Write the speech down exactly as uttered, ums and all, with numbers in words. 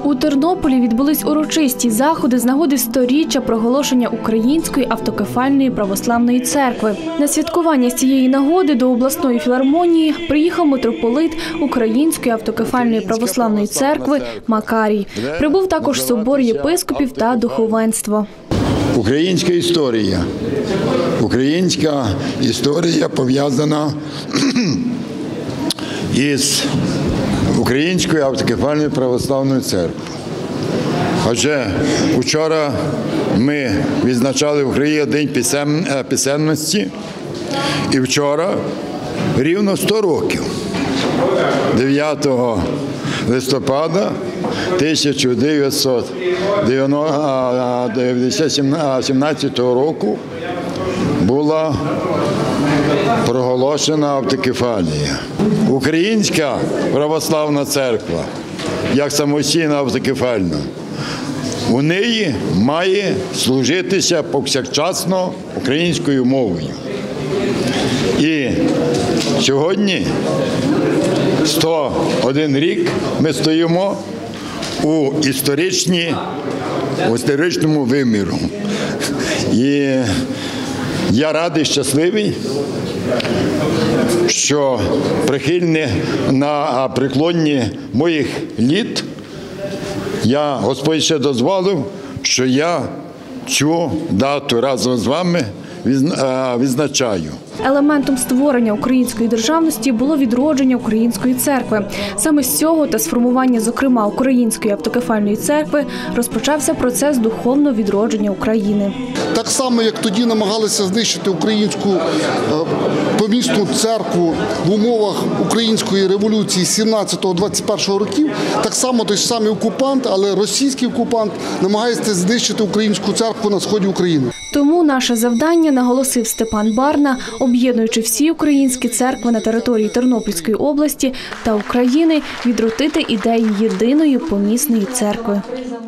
У Тернополі відбулись урочисті заходи з нагоди сторіччя проголошення Української автокефальної православної церкви. На святкування з цієї нагоди до обласної філармонії приїхав митрополит Української автокефальної православної церкви Макарій. Прибув також собор єпископів та духовенство. Українська історія. Українська історія пов'язана із Українською автокефальною православною церквою. Адже вчора ми відзначали в Україні День писемності, і вчора рівно сто років, дев'ятого листопада тисяча дев'ятсот сімнадцятого року була проголошена автокефалія. Українська православна церква, як самостійна автокефальна, у неї має служитися повсякчасно українською мовою. І сьогодні, сто один рік, ми стоїмо у історичній, у історичному виміру. І я радий, щасливий, що прихильні на преклонні моїх літ, я, Господь ще дозволив, що я цю дату разом з вами відзначаю. Елементом створення української державності було відродження української церкви. Саме з цього та з формування, зокрема, Української автокефальної церкви розпочався процес духовного відродження України. Так само, як тоді намагалися знищити українську помісну церкву в умовах української революції сімнадцятого-двадцять першого років, так само той самий окупант, але російський окупант, намагається знищити українську церкву на сході України. Тому наше завдання, наголосив Степан Барна, об'єднуючи всі українські церкви на території Тернопільської області та України, відродити ідею єдиної помісної церкви.